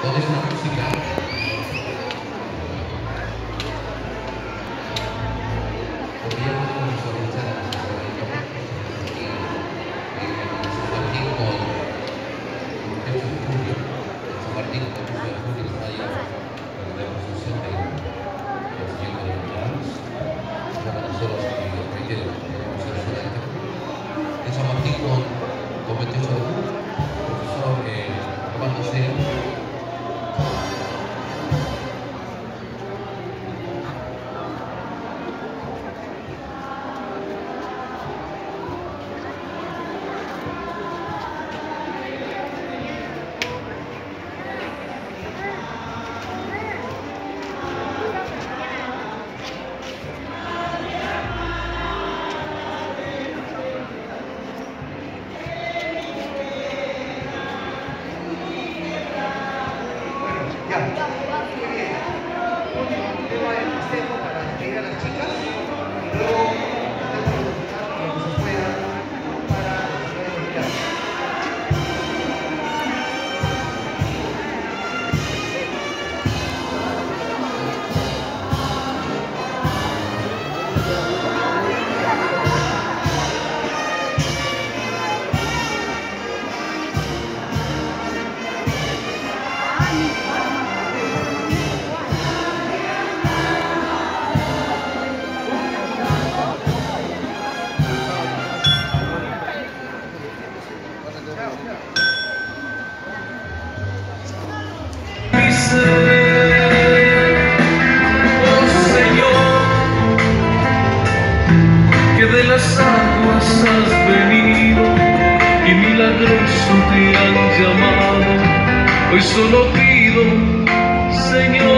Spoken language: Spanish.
Toda esta música todavía podemos visualizar a San Martín con 28 de julio. San Martín con 28 de julio está ahí en la procesión del Señor de los Milagros. Ya para nosotros, reitero, podemos ir a la de San Martín con 28 de julio, profesor Armando Cera. Para despedir a las chicas y luego lo que se pueda para despedir. De las aguas has venido y milagroso te han llamado. Hoy solo pido, Señor,